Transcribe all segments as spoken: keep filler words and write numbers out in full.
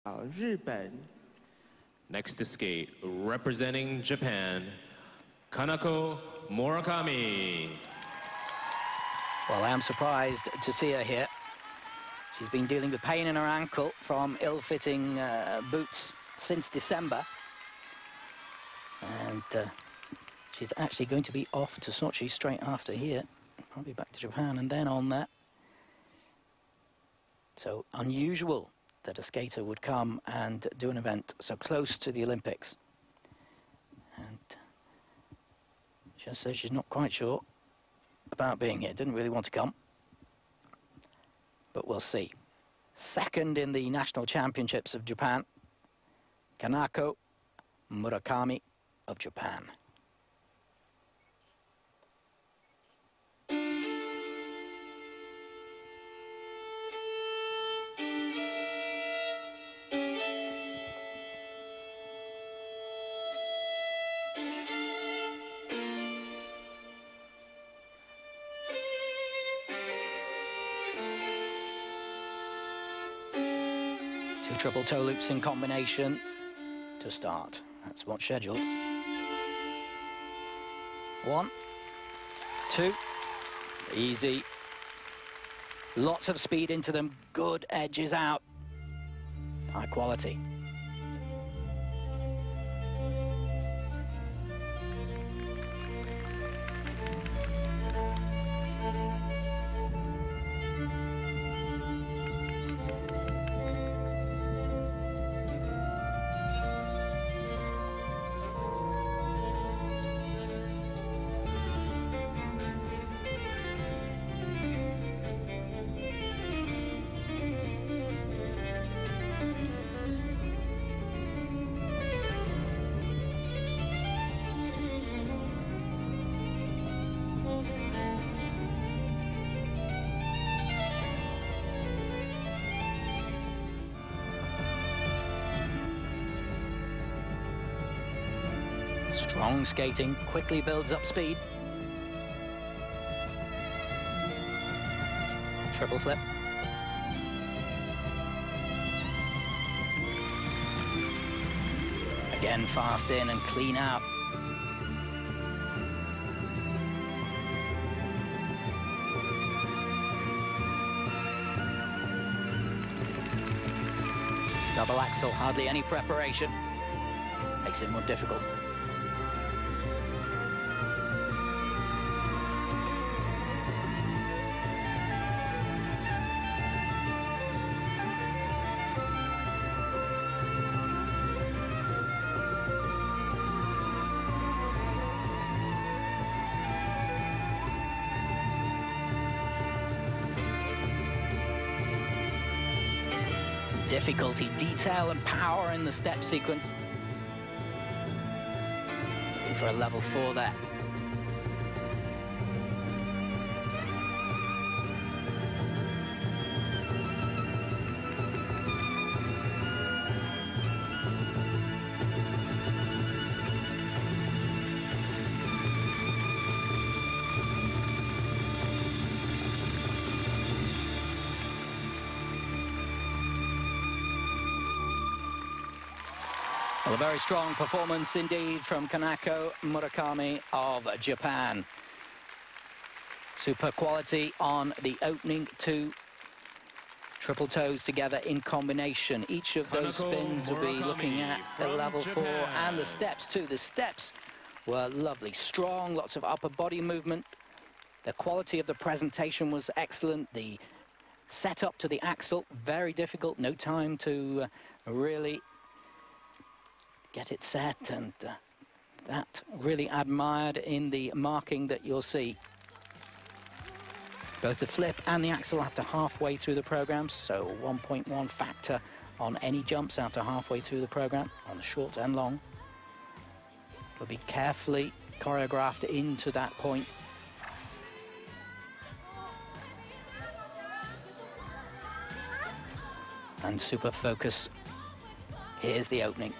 日本 Next to skate, representing Japan, Kanako Murakami. Well, I am surprised to see her here. She's been dealing with pain in her ankle from ill-fitting uh, boots since December. And uh, she's actually going to be off to Sochi straight after here. Probably back to Japan and then on that. So unusual that a skater would come and do an event so close to the Olympics. And she just says she's not quite sure about being here. Didn't really want to come. But we'll see. Second in the National Championships of Japan, Kanako Murakami of Japan. Two triple toe loops in combination to start. That's what's scheduled. One, two, easy. Lots of speed into them, good edges out. High quality. Strong skating, quickly builds up speed. Triple flip. Again, fast in and clean out. Double axel, hardly any preparation. Makes it more difficult. Difficulty, detail and power in the step sequence. Looking for a level four there. Well, a very strong performance indeed from Kanako Murakami of Japan. Super quality on the opening two triple toes together in combination. Each of those Kanako spins will be Murakami looking at the from level Japan. four, and the steps too. The steps were lovely, strong, lots of upper body movement. The quality of the presentation was excellent. The setup to the axle, very difficult. No time to uh, really get it set, and uh, that really admired in the marking that you'll see. Both the flip and the axle after halfway through the program, so one point one factor on any jumps after halfway through the program, on the short and long. It'll be carefully choreographed into that point. And super focus. Here's the opening.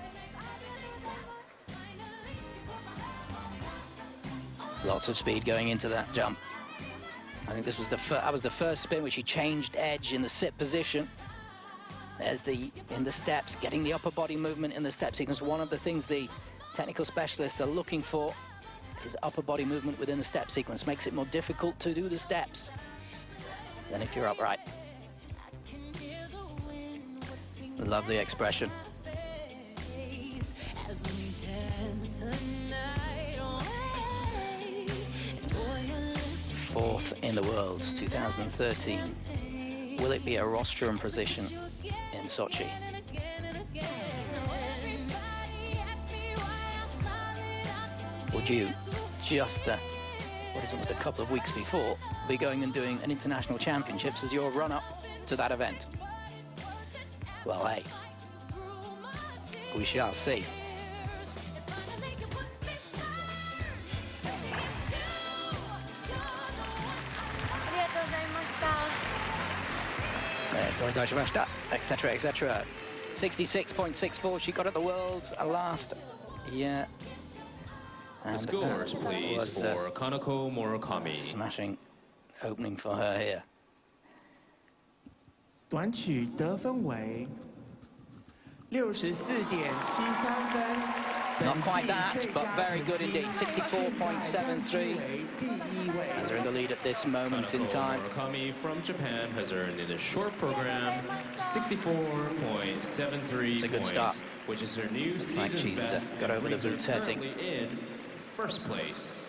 Lots of speed going into that jump. I think this was the that was the first spin which he changed edge in the sit position. There's the, in the steps, getting the upper body movement in the step sequence. One of the things the technical specialists are looking for is upper body movement within the step sequence. Makes it more difficult to do the steps than if you're upright. Lovely expression. Fourth in the Worlds, two thousand thirteen. Will it be a rostrum position in Sochi? Would you just, uh, what is almost a couple of weeks before, be going and doing an international championships as your run-up to that event? Well, hey, we shall see. Etc, et cetera. sixty-six point six four, she got at the Worlds last year. The scores, please, was, uh, for Kanako Murakami. Smashing opening for her here. 短曲得分为六十四点七三分。 Not quite that, but very good indeed. sixty-four point seven three. As they're in the lead at this moment Kanako in time. Murakami from Japan has earned in the short program sixty-four point seven three It's a good points, start. which is her new Like season's she's, uh, best. got over the and brings her blue setting. currently in first place.